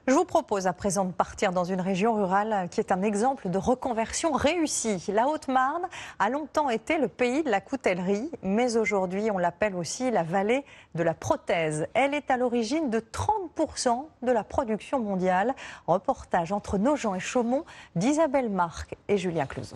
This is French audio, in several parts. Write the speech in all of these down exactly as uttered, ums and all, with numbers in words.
Je vous propose à présent de partir dans une région rurale qui est un exemple de reconversion réussie. La Haute-Marne a longtemps été le pays de la coutellerie, mais aujourd'hui on l'appelle aussi la vallée de la prothèse. Elle est à l'origine de trente pour cent de la production mondiale. Reportage entre Nogent et Chaumont d'Isabelle Marc et Julien Clouzot.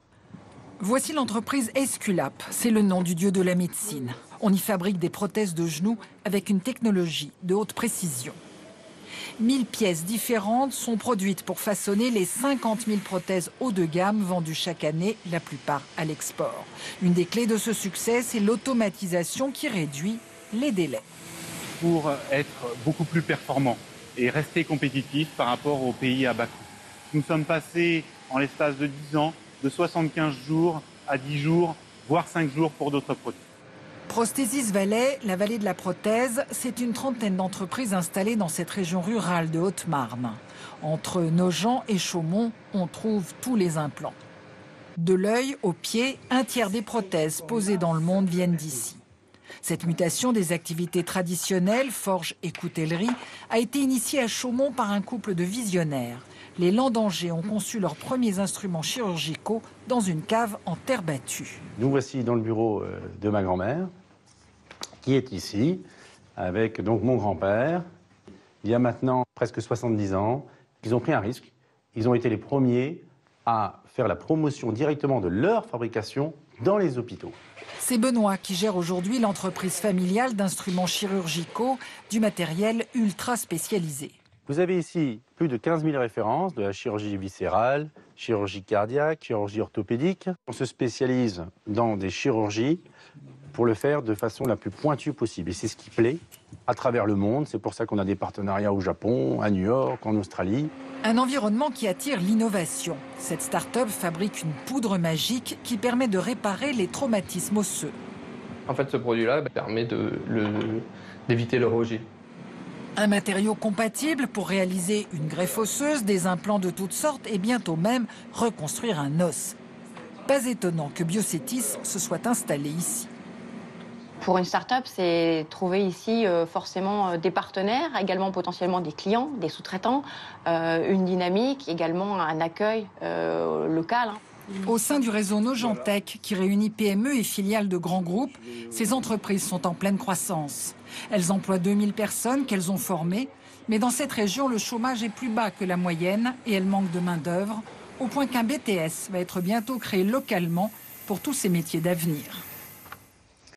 Voici l'entreprise Esculap, c'est le nom du dieu de la médecine. On y fabrique des prothèses de genoux avec une technologie de haute précision. mille pièces différentes sont produites pour façonner les cinquante mille prothèses haut de gamme vendues chaque année, la plupart à l'export. Une des clés de ce succès, c'est l'automatisation qui réduit les délais. Pour être beaucoup plus performant et rester compétitif par rapport aux pays à bas coût. Nous sommes passés en l'espace de dix ans de soixante-quinze jours à dix jours, voire cinq jours pour d'autres produits. Prosthesis Valais, la vallée de la prothèse, c'est une trentaine d'entreprises installées dans cette région rurale de Haute-Marne. Entre Nogent et Chaumont, on trouve tous les implants. De l'œil au pied, un tiers des prothèses posées dans le monde viennent d'ici. Cette mutation des activités traditionnelles, forge et coutellerie, a été initiée à Chaumont par un couple de visionnaires. Les Landangers ont conçu leurs premiers instruments chirurgicaux dans une cave en terre battue. Nous voici dans le bureau de ma grand-mère, qui est ici, avec donc mon grand-père. Il y a maintenant presque soixante-dix ans, ils ont pris un risque. Ils ont été les premiers à faire la promotion directement de leur fabrication dans les hôpitaux. C'est Benoît qui gère aujourd'hui l'entreprise familiale d'instruments chirurgicaux, du matériel ultra spécialisé. Vous avez ici plus de quinze mille références de la chirurgie viscérale, chirurgie cardiaque, chirurgie orthopédique. On se spécialise dans des chirurgies pour le faire de façon la plus pointue possible. Et c'est ce qui plaît à travers le monde. C'est pour ça qu'on a des partenariats au Japon, à New York, en Australie. Un environnement qui attire l'innovation. Cette start-up fabrique une poudre magique qui permet de réparer les traumatismes osseux. En fait, ce produit-là permet de, le, d'éviter le rejet. Un matériau compatible pour réaliser une greffe osseuse, des implants de toutes sortes et bientôt même reconstruire un os. Pas étonnant que Biocetis se soit installé ici. Pour une start-up, c'est trouver ici euh, forcément euh, des partenaires, également potentiellement des clients, des sous-traitants, euh, une dynamique, également un accueil euh, local. Hein. Au sein du réseau Nogentech, qui réunit P M E et filiales de grands groupes, ces entreprises sont en pleine croissance. Elles emploient deux mille personnes qu'elles ont formées, mais dans cette région, le chômage est plus bas que la moyenne et elles manquent de main-d'œuvre, au point qu'un B T S va être bientôt créé localement pour tous ces métiers d'avenir.